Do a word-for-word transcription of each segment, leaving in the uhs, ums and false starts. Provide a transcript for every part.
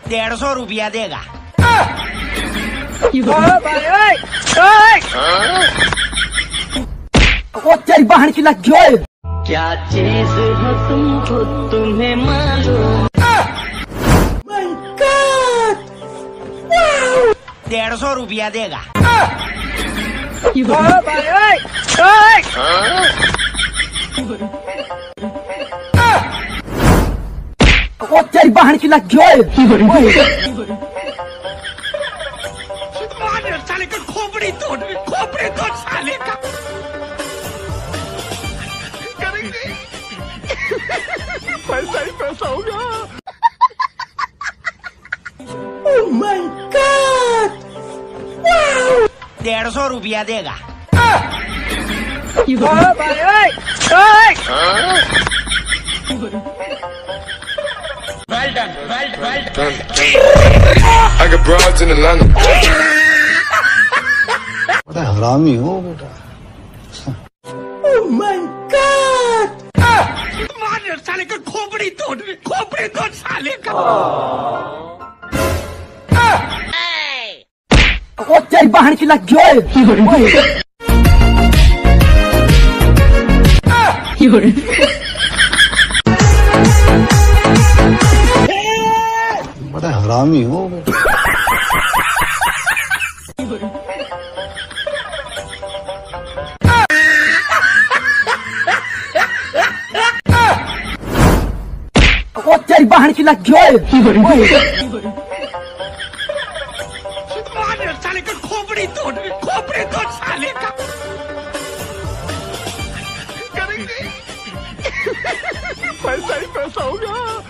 डेढ़ सौ रुपया देगा। वो तेरी बहन की लग गई। क्या चीज हो तुमको तुम्हें मालूम? डेढ़ सौ रुपया देगा। वो तेरी बहन की लग गई। साले का खोपड़ी तोड़, खोपड़ी तोड़ साले का। करेंगे पैसा ही पैसा होगा। Oh my God! डेढ़ सौ रुपया देगा। Well done, well done, well done. I got broads in Atlanta. बड़ा हरामी हो बेटा। Oh my God! मार साले का खोपड़ी तोड़, खोपड़ी तोड़ साले का। वो तेरी बहन की लग गई। बड़ा हरामी हो बेटा। वो तेरी बहन की लग गई। मार साले का खोपड़ी तोड़, खोपड़ी तोड़ साले का। करेंगे पैसा ही पैसा होगा।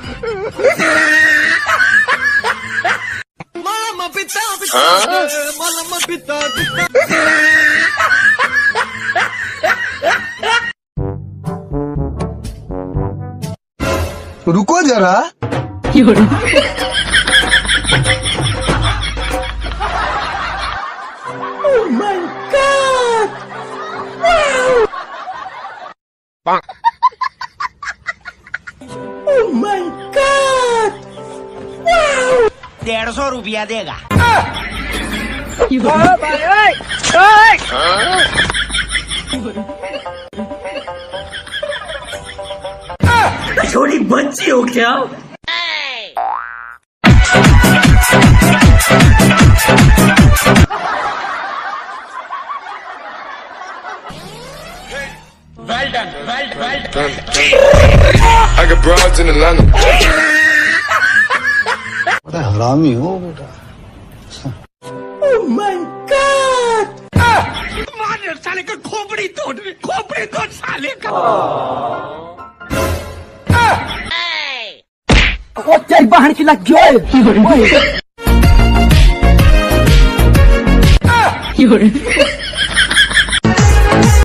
मामा पिता पिता, मामा पिता पिता। रुको जरा। Oh my God! Oh my God! डेढ़ सौ रुपया देगा। छोटी बच्ची हो क्या? Well done, well done, well done. I got broads in Atlanta. बड़ा हरामी हो बेटा। Oh my God! मार साले का खोपड़ी तोड़, खोपड़ी तोड़ साले का। वो तेरी बहन की लग गई।